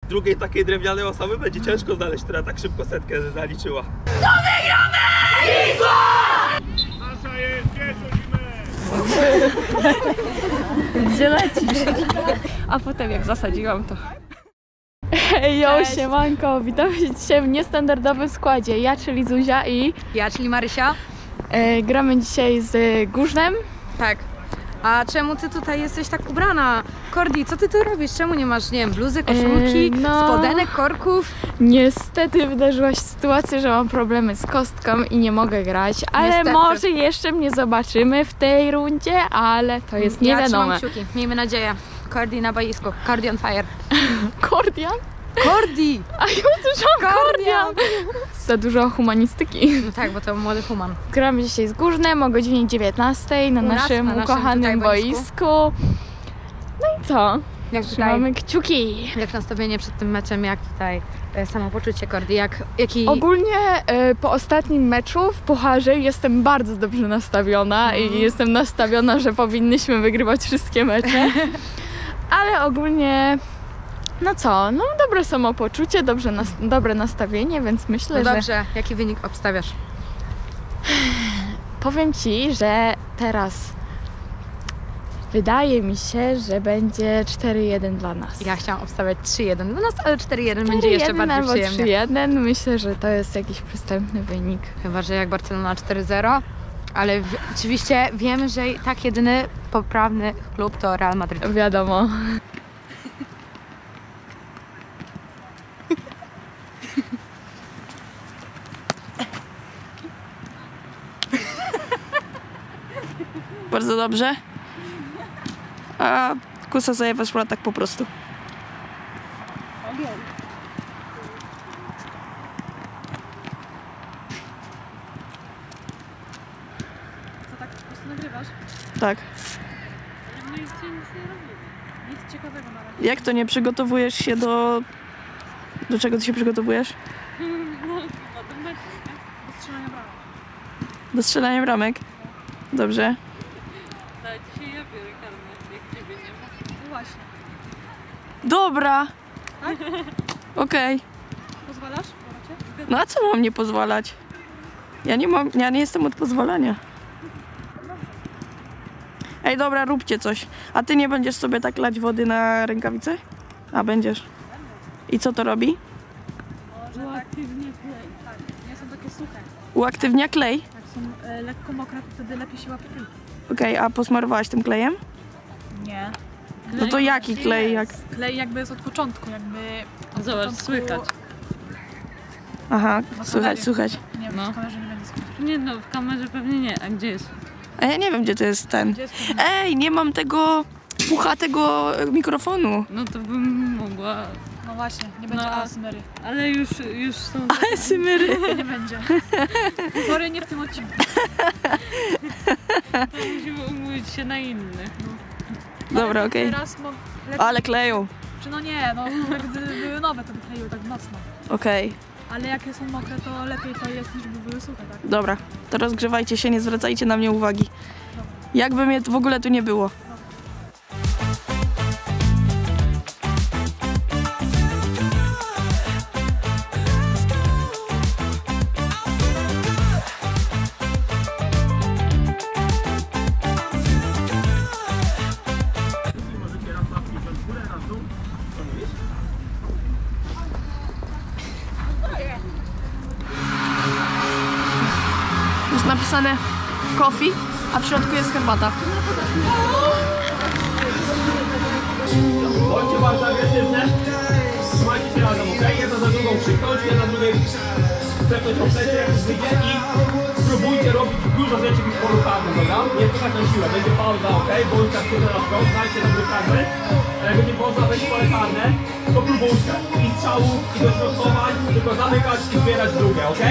drugiej takiej drewnianej osoby będzie ciężko znaleźć, która tak szybko setkę zaliczyła. To wygramy! Wisła! Nasza jest, gdzie Gdzie lecisz? A potem jak zasadziłam to... Hejo, siemanko, witam się dzisiaj w niestandardowym składzie. Ja, czyli Zuzia i... Ja, czyli Marysia. Gramy dzisiaj z Górznem. Tak. A czemu ty tutaj jesteś tak ubrana? Kordi, co ty tu robisz? Czemu nie masz, nie wiem, bluzy, koszulki, spodenek, korków? Niestety wydarzyła się sytuacja, że mam problemy z kostką i nie mogę grać, ale Niestety. może jeszcze mnie zobaczymy w tej rundzie, ale to jest nie wiadome. Ja trzymam kciuki, miejmy nadzieję. Kordi na boisku, Kordi on fire. Kordian? Kordi! A ja usłyszałam Kordian! Za dużo humanistyki. No tak, bo to młody human. Gramy dzisiaj z Górznem o godzinie 19 na naszym ukochanym boisku. No i co? Jak Trzymamy kciuki. Jak nastawienie przed tym meczem, jak tutaj samopoczucie Kordi, jaki... Ogólnie po ostatnim meczu w Pucharze jestem bardzo dobrze nastawiona i jestem nastawiona, że powinnyśmy wygrywać wszystkie mecze. Ale ogólnie, no co, no dobre samopoczucie, dobre nastawienie, więc myślę, No że... dobrze, jaki wynik obstawiasz? Powiem Ci, że teraz wydaje mi się, że będzie 4-1 dla nas. Ja chciałam obstawiać 3-1 dla nas, ale 4-1 będzie jeszcze bardziej albo przyjemnie. 3-1, myślę, że to jest jakiś przystępny wynik. Chyba, że jak Barcelona 4-0, ale oczywiście wiemy, że i tak jedyny poprawny klub to Real Madrid. Wiadomo. Bardzo dobrze. A Kusa sobie weszła tak po prostu. Co, tak po prostu nagrywasz? Tak. No i nic nie robimy. Nic ciekawego na razie. Jak to nie przygotowujesz się do... Do czego ty się przygotowujesz? No do meczu, nie? Do strzelania bramek. Do strzelania bramek? Dobrze. Tak, dzisiaj ja biorę karmę, jak ciebie nie ma. No właśnie. Dobra. Tak? Okej. Pozwalasz? Boracie? No a co mam nie pozwalać? Ja nie jestem od pozwalania. Ej, dobra, róbcie coś. A ty nie będziesz sobie tak lać wody na rękawice? A będziesz. I co to robi? Może uaktywnie klej. Tak, nie są takie suche. Uaktywnia klej? Jak są lekko mokre, to wtedy lepiej się łapie piłkę. Okej, a posmarowałaś tym klejem? Nie. No to jaki klej? Jak... Klej jakby jest od początku, jakby... Od Zobacz, początku... słychać. Aha, No, słychać. Nie, No. w kamerze nie będzie słychać. Nie no, w kamerze pewnie nie. A gdzie jest? A ja nie wiem, gdzie to jest ten. Gdzie jest kamerze? Ej, nie mam tego puchatego mikrofonu. No to bym mogła... No właśnie, nie będzie No. ASMR-y. Ale już są... Symery. Nie będzie. Sorry, nie w tym odcinku. To musimy umówić się na inny. Dobra, okej. Teraz lepiej, Ale kleją. czy no nie, no gdyby były nowe, to by kleiły tak mocno. Okej, Ale jak są mokre, to lepiej to jest, niż by były suche, tak? dobra. To rozgrzewajcie się, nie zwracajcie na mnie uwagi. Jakby mnie w ogóle tu nie było. Jest napisane coffee, a w środku jest herbata. Bądźcie bardzo agresywne. Trzymajcie się razem, ok? Jedna za drugą krzyknąć, jedna drugiej przepnąć po plecie, jak wyjdzie i spróbujcie robić dużo rzeczy w polu karnym, dobra? Nie trzymać na siłę, będzie pauza, ok? Bądźcie aktywne na wprost, znajdźcie na polu karny. Jak będzie pauza, będzie pole karne, to próbujcie. I strzałów, i dośrodkowań, tylko zamykać i zbierać drugie, ok?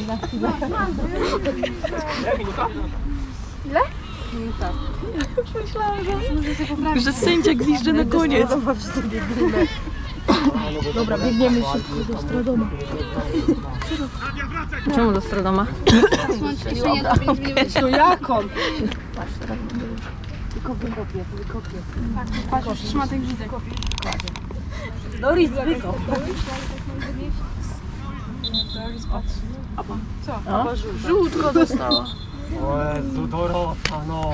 Minuta? Że sędzia gwizdże na koniec. Dobra, biegniemy szybko do Stradoma. Czemu do Stradoma? To jaką? Doris, wykop. Żółtko dostała. O Jezu, Dorota, no.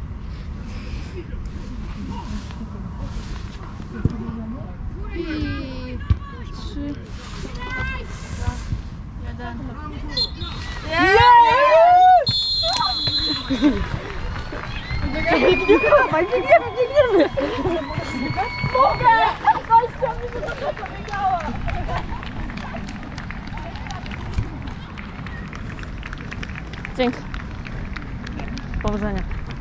Dzięki. Powodzenia.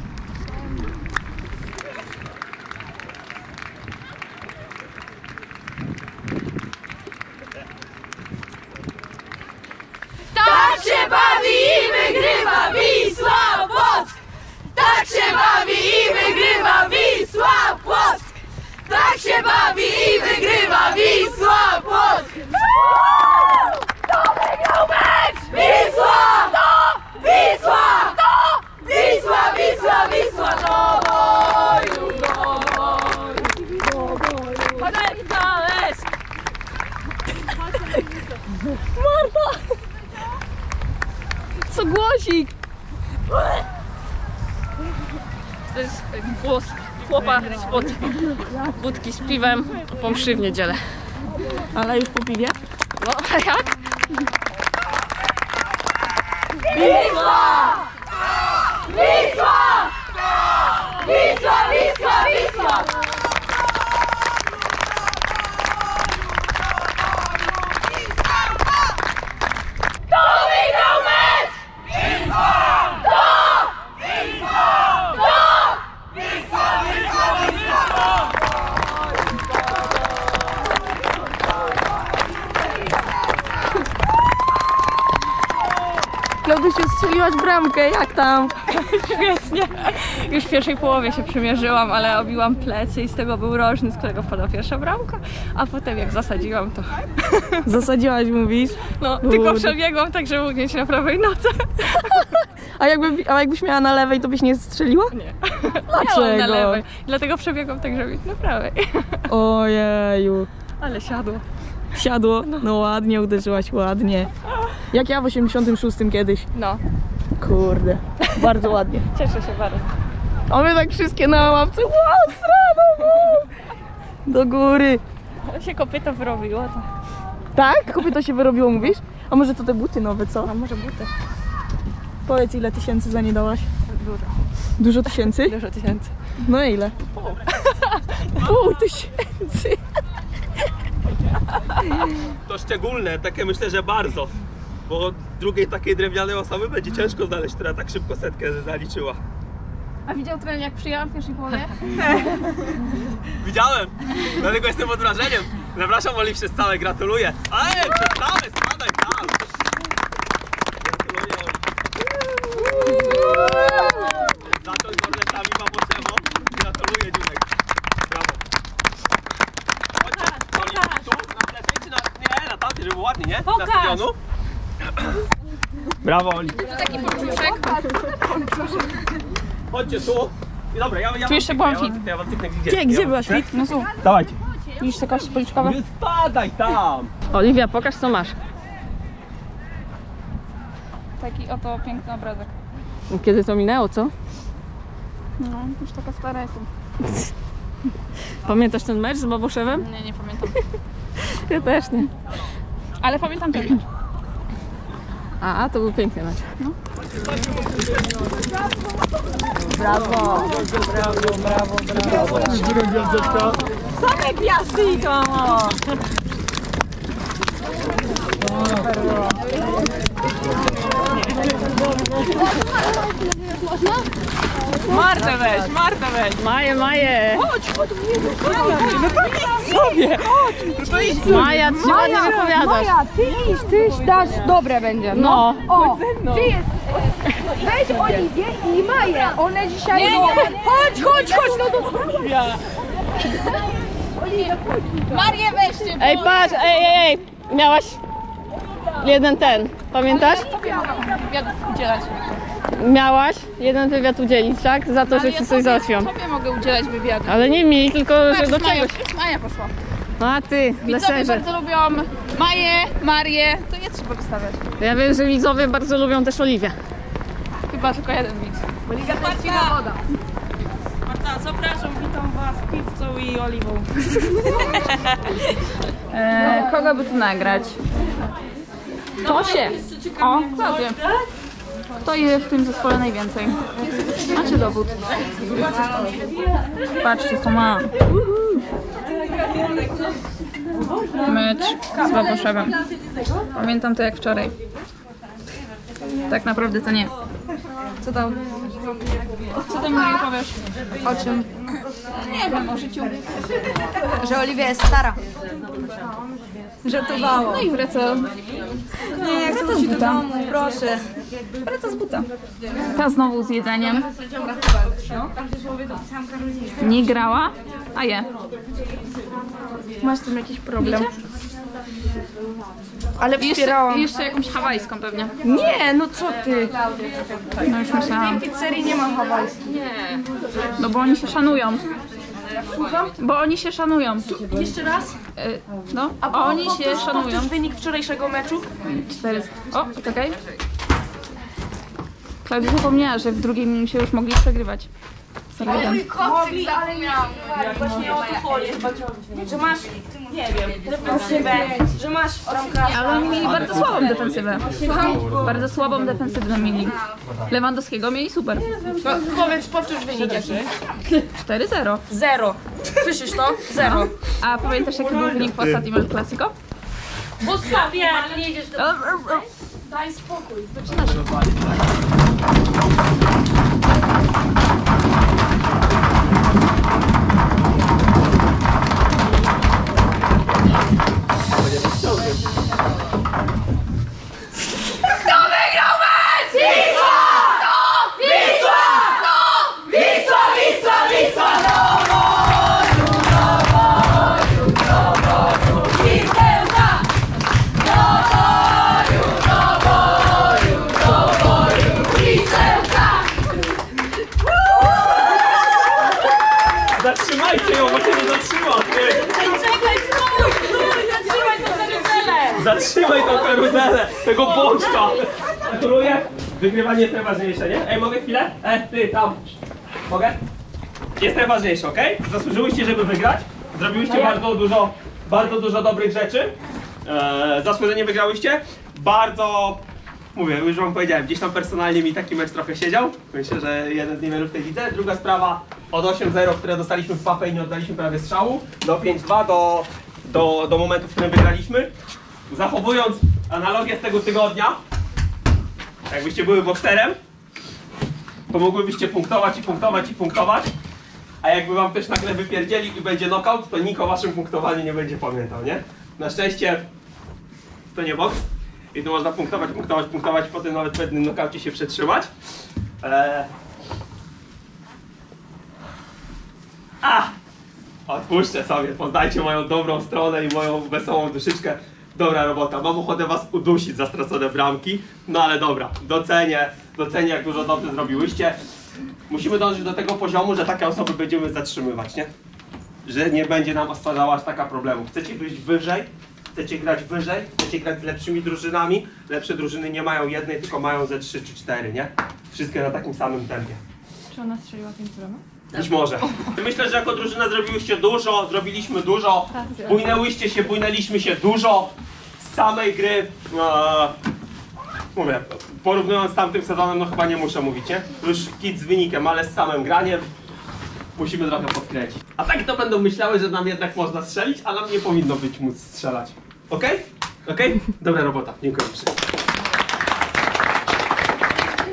Tak się bawi i wygrywa Wisła Płock! Tak się bawi i wygrywa Wisła Płock! Tak się bawi i wygrywa Wisła Płock! Kto wygrał mecz? Wisła! Kto? Wisła! Kto? Wisła, Wisła, Wisła! Do boju, do boju! Co głosik? To jest głos chłopa spod budki z piwem po mszy w niedzielę. Ale już po piwie? No, a jak? Wisła! Wisła! Wisła, Wisła, Wisła! Kto wygrał mecz? Wisła! Kto? Wisła! Kto? Wisła, Wisła, Wisła! Klaudusiu, strzeliłaś bramkę, jak tam? Świetnie. Już w pierwszej połowie się przymierzyłam, ale obiłam plecy i z tego był rożny, z którego wpadła pierwsza bramka, a potem jak zasadziłam to... Zasadziłaś, mówisz? No, tylko przebiegłam tak, żeby ugnieć na prawej nodze. A jakbyś miała na lewej, to byś nie strzeliła? Nie. Dlaczego? Miałam na lewej, dlatego przebiegłam tak, żeby iść na prawej. Ojeju. Ale siadło. Siadło? No ładnie, uderzyłaś ładnie. Jak ja w 86 kiedyś. No, Kurde, bardzo ładnie. cieszę się bardzo. A my tak wszystkie na łapce. Wow, srano! Do góry. Ale się kopyto wyrobiło, to... Tak? Kopyto się wyrobiło, mówisz? A może to te buty nowe, co? A może buty? Powiedz, ile tysięcy za nie dałaś? Dużo. Dużo tysięcy? Dużo tysięcy. No ile? Pół tysięcy. To szczególne, takie myślę, że bardzo. Bo drugiej takiej drewnianej osoby będzie ciężko znaleźć, która tak szybko setkę zaliczyła. A widział trener, jak przyjęłam w pierwszej połowie? Widziałem, dlatego jestem pod wrażeniem. Zapraszam Oliwcie z całej, gratuluję. Ale przedstawę, spadaj tam. Gratuluję Oli. Zacząć z orletami baboczemu. Gratuluję Dziunek. Brawo. Chodźcie, Oli, tu na lewej czy na... Nie, na tamtej, żeby było ładnie, nie? Na stadionu. Brawo Oli. Taki poczuszek. Chodźcie tu. I dobra, ja Tu jeszcze byłam fit. Ja wam tyknę gdzie. Gdzie byłaś fit? No słuchaj, Dawajcie. widzisz te kości policzkowe? Nie spadaj tam. Oliwia, pokaż co masz. Taki oto piękny obrazek. Kiedy to minęło, co? No, już taka stara jestem. Pamiętasz ten mecz z Baboszewem? Nie, nie pamiętam. Ja też nie. Ale pamiętam ten mecz. A, to był piękny mecz. Same gwiazdy idą, o! Martę weź, Martę weź. Maję, Maję. To idź. Maja, ty się ładnie wypowiadasz. Maja, tyś dasz, dobre będzie. No. O, ty jest. Weź Oliwię i Maję. One dzisiaj... Nie. Chodź, no to Marię weźcie. Ej, patrz, ej. Miałaś jeden ten, pamiętasz? Udzielać. Miałaś jeden wywiad udzielić, tak? Za to, że ci coś załatwiłam. Tobie mogę udzielać wywiadu. Ale nie mi, tylko że do czegoś. Maja poszła. No a ty, Widzowie leserze. bardzo lubią Maję, Marię. To nie trzeba wstawiać. Ja wiem, że widzowie bardzo lubią też Oliwię. Chyba tylko jeden widz. woda. Marta, zapraszam, witam was pizzą i oliwą. Kogo by tu nagrać? Tosię. O, Klaudię. Kto je w tym zespole najwięcej? Macie dowód. Patrzcie, co mam. Mecz z Baboszewem. Pamiętam to jak wczoraj. Tak naprawdę to nie. Co tam? Co tam Maria powiesz? O czym? Nie wiem, o życiu. Że Oliwia jest stara. Żartowało. No i wraca. Nie, wraca z buta. Proszę. Wraca z buta. Ta znowu z jedzeniem. Nie grała, a je. Masz z tym jakiś problem? Ale wspierałam. Jeszcze jakąś hawajską pewnie. Nie, no co ty? No już myślałam. W pizzerii nie mam hawajskiej. No bo oni się szanują. Słucham? Bo oni się szanują. Jeszcze raz? No, oni się szanują. Powtórz wynik wczorajszego meczu? 4. O, czekaj. Klaudia zapomniała, że w drugiej minucie już mogli przegrywać. Mogli, ale miałam. Właśnie o to chodzi. Że masz, nie wiem, defensywę, że masz bramkarza. Ale oni mieli bardzo słabą defensywę. Bardzo słabą defensywę mieli. Lewandowskiego mieli super. No, powiedz, powtórz wynik jaki. 4-0. 0. Słyszysz to? 0. A pamiętasz jaki był wynik po ostatnim El Clasico? Błogosławię, nie jedziesz do... Daj spokój. Zatrzymajcie ją, bo się nie zatrzyma, ty! Czekaj, zatrzymaj tą karuzelę! Zatrzymaj tą karuzelę, tego bączka! Gratuluję! Wygrywanie jest najważniejsze, nie? Ej, mogę chwilę? Ty, tam! Mogę? Jest najważniejsze, okej? Zasłużyłyście, żeby wygrać. Zrobiłyście bardzo dużo dobrych rzeczy. Zasłużenie wygrałyście. Bardzo... Mówię, już wam powiedziałem, gdzieś tam personalnie mi taki mecz trochę siedział. Myślę, że jeden z niewielu w tej lidze. Druga sprawa, od 8-0, które dostaliśmy w papę i nie oddaliśmy prawie strzału, do 5-2, do momentu, w którym wygraliśmy. Zachowując analogię z tego tygodnia, jakbyście były bokserem, to mogłybyście punktować i punktować i punktować, a jakby wam ktoś nagle wypierdzieli i będzie knockout, to nikt o waszym punktowaniu nie będzie pamiętał, nie? Na szczęście to nie boks. I tu można punktować, potem nawet w pewnym knockaucie się przetrzymać. Odpuszczę sobie, poznajcie moją dobrą stronę i moją wesołą duszyczkę. Dobra robota, mam ochotę was udusić za stracone bramki, no ale dobra, docenię jak dużo dobrze zrobiłyście. Musimy dążyć do tego poziomu, że takie osoby będziemy zatrzymywać, nie? Że nie będzie nam stwarzała aż taka problemu. Chcecie wyjść wyżej? Chcecie grać wyżej? Chcecie grać z lepszymi drużynami? Lepsze drużyny nie mają jednej, tylko mają ze 3 czy 4, nie? Wszystkie na takim samym tempie. Czy ona strzeliła 5 bramek? Być może. Myślę, że jako drużyna zrobiłyście dużo, zrobiliśmy dużo, bujnęliśmy się dużo z samej gry. Mówię, porównując z tamtym sezonem, no chyba nie muszę mówić, nie? Już kit z wynikiem, ale z samym graniem musimy trochę podkręcić. A tak to będą myślały, że nam jednak można strzelić, a nam nie powinno być móc strzelać. Okej? Okej? Dobra robota, dziękuję.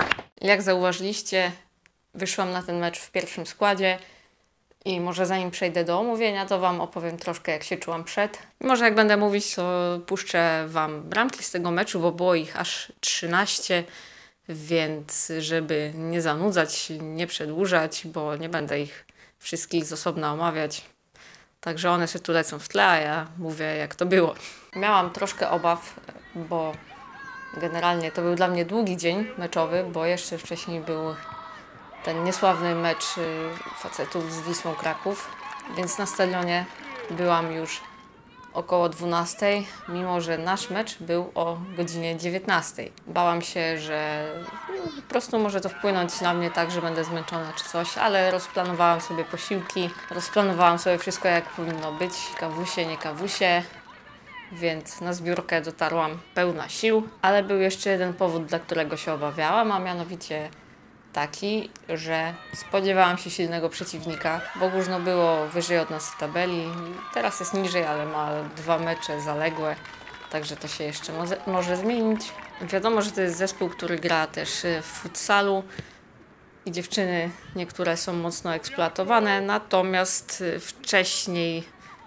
Jak zauważyliście, wyszłam na ten mecz w pierwszym składzie i może zanim przejdę do omówienia, to Wam opowiem troszkę, jak się czułam przed. I może jak będę mówić, to puszczę Wam bramki z tego meczu, bo było ich aż 13, więc żeby nie zanudzać, nie przedłużać, bo nie będę ich wszystkich z osobna omawiać. Także one się tu lecą w tle, a ja mówię, jak to było. Miałam troszkę obaw, bo generalnie to był dla mnie długi dzień meczowy, bo jeszcze wcześniej był ten niesławny mecz facetów z Wisłą Kraków, więc na stadionie byłam już około 12, mimo że nasz mecz był o godzinie 19. Bałam się, że po prostu może to wpłynąć na mnie tak, że będę zmęczona czy coś, ale rozplanowałam sobie posiłki, rozplanowałam sobie wszystko, jak powinno być, kawusie, nie kawusie, więc na zbiórkę dotarłam pełna sił, ale był jeszcze jeden powód, dla którego się obawiałam, a mianowicie taki, że spodziewałam się silnego przeciwnika, bo Górzno było wyżej od nas w tabeli, teraz jest niżej, ale ma 2 mecze zaległe, także to się jeszcze może zmienić. Wiadomo, że to jest zespół, który gra też w futsalu i dziewczyny niektóre są mocno eksploatowane, natomiast wcześniej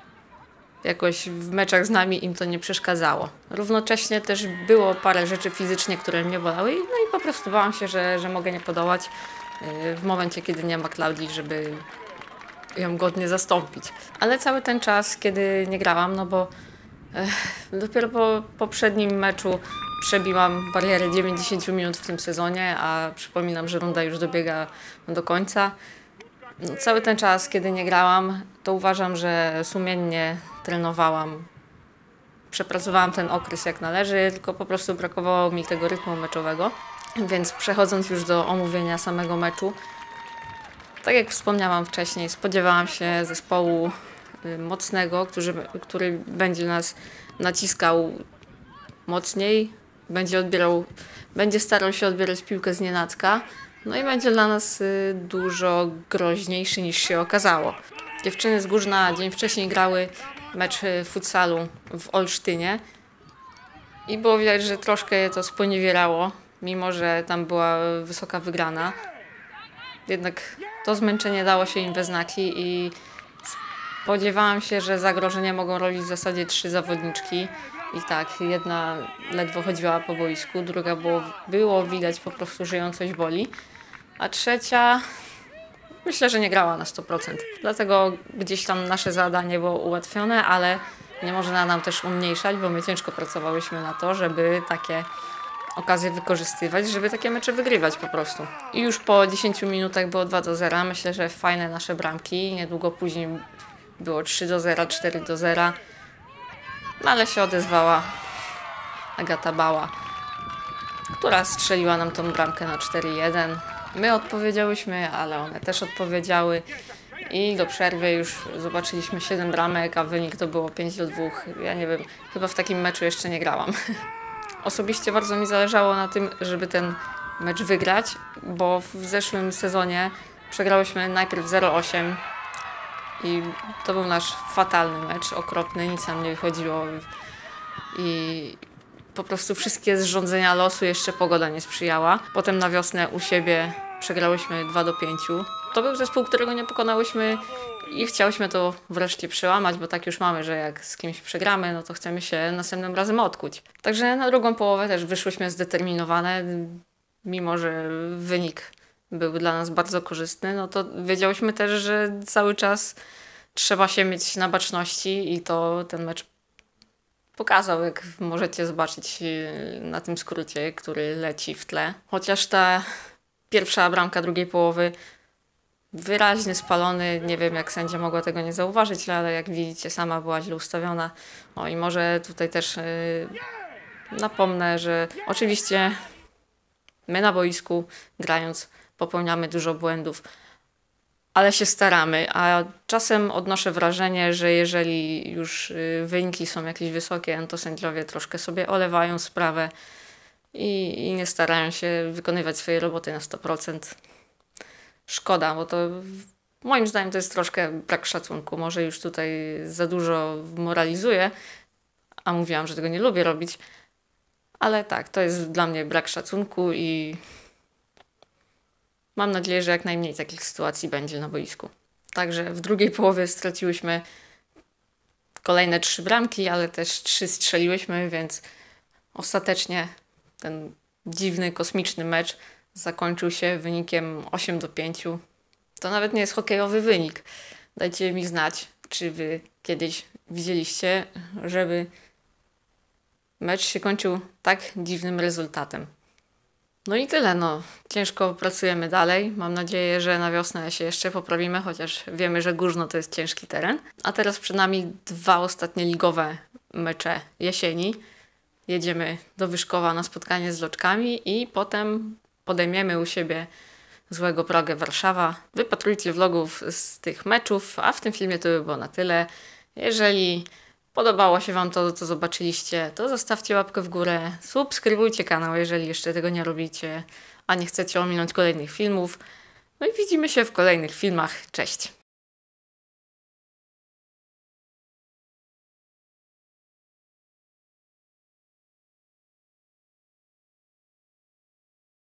jakoś w meczach z nami im to nie przeszkadzało. Równocześnie też było parę rzeczy fizycznie, które mnie bolały, no i po prostu bałam się, że mogę nie podołać w momencie, kiedy nie ma Klaudii, żeby ją godnie zastąpić. Ale cały ten czas, kiedy nie grałam, no bo dopiero po poprzednim meczu przebiłam barierę 90 minut w tym sezonie, a przypominam, że runda już dobiega do końca. No, cały ten czas, kiedy nie grałam, to uważam, że sumiennie trenowałam. Przepracowałam ten okres jak należy, tylko po prostu brakowało mi tego rytmu meczowego. Więc przechodząc już do omówienia samego meczu, tak jak wspomniałam wcześniej, spodziewałam się zespołu mocnego, który będzie nas naciskał mocniej, będzie starał się odbierać piłkę znienacka, no i będzie dla nas dużo groźniejszy niż się okazało. Dziewczyny z Górzna dzień wcześniej grały mecz futsalu w Olsztynie i było widać, że troszkę je to sponiewierało, mimo że tam była wysoka wygrana. Jednak to zmęczenie dało się im we znaki i spodziewałam się, że zagrożenie mogą robić w zasadzie 3 zawodniczki. I tak, jedna ledwo chodziła po boisku, druga było widać po prostu, że ją coś boli, a trzecia myślę, że nie grała na 100%. Dlatego gdzieś tam nasze zadanie było ułatwione, ale nie można nam też umniejszać, bo my ciężko pracowałyśmy na to, żeby takie okazje wykorzystywać, żeby takie mecze wygrywać po prostu. I już po 10 minutach było 2-0. Myślę, że fajne nasze bramki. Niedługo później było 3-0, 4-0. No ale się odezwała Agata Bała, która strzeliła nam tą bramkę na 4-1. My odpowiedziałyśmy, ale one też odpowiedziały i do przerwy już zobaczyliśmy 7 bramek, a wynik to było 5-2. Ja nie wiem, chyba w takim meczu jeszcze nie grałam. Osobiście bardzo mi zależało na tym, żeby ten mecz wygrać, bo w zeszłym sezonie przegrałyśmy najpierw 0-8 i to był nasz fatalny mecz, okropny, nic nam nie wychodziło i po prostu wszystkie zrządzenia losu, jeszcze pogoda nie sprzyjała. Potem na wiosnę u siebie przegrałyśmy 2-5. To był zespół, którego nie pokonałyśmy i chciałyśmy to wreszcie przełamać, bo tak już mamy, że jak z kimś przegramy, no to chcemy się następnym razem odkuć. Także na drugą połowę też wyszłyśmy zdeterminowane, mimo że wynik był dla nas bardzo korzystny, no to wiedziałyśmy też, że cały czas trzeba się mieć na baczności i to ten mecz pokazał, jak możecie zobaczyć na tym skrócie, który leci w tle. Chociaż ta pierwsza bramka drugiej połowy wyraźnie spalony, nie wiem jak sędzia mogła tego nie zauważyć, ale jak widzicie sama była źle ustawiona. O i może tutaj też napomnę, że oczywiście my na boisku grając popełniamy dużo błędów, ale się staramy, a czasem odnoszę wrażenie, że jeżeli już wyniki są jakieś wysokie, to sędziowie troszkę sobie olewają sprawę i nie starają się wykonywać swojej roboty na 100%. Szkoda, bo to moim zdaniem to jest troszkę brak szacunku. Może już tutaj za dużo moralizuję, a mówiłam, że tego nie lubię robić, ale tak, to jest dla mnie brak szacunku i Mam nadzieję, że jak najmniej takich sytuacji będzie na boisku. Także w drugiej połowie straciłyśmy kolejne 3 bramki, ale też 3 strzeliłyśmy, więc ostatecznie ten dziwny, kosmiczny mecz zakończył się wynikiem 8-5. To nawet nie jest hokejowy wynik. Dajcie mi znać, czy wy kiedyś widzieliście, żeby mecz się kończył tak dziwnym rezultatem. No i tyle, no. Ciężko pracujemy dalej. Mam nadzieję, że na wiosnę się jeszcze poprawimy, chociaż wiemy, że Górzno to jest ciężki teren. A teraz przed nami 2 ostatnie ligowe mecze jesieni. Jedziemy do Wyszkowa na spotkanie z Loczkami i potem podejmiemy u siebie Złego Pragę Warszawa. Wypatrujcie vlogów z tych meczów, a w tym filmie to by było na tyle. Jeżeli podobało się Wam to, co zobaczyliście, to zostawcie łapkę w górę, subskrybujcie kanał, jeżeli jeszcze tego nie robicie, a nie chcecie ominąć kolejnych filmów. No i widzimy się w kolejnych filmach. Cześć!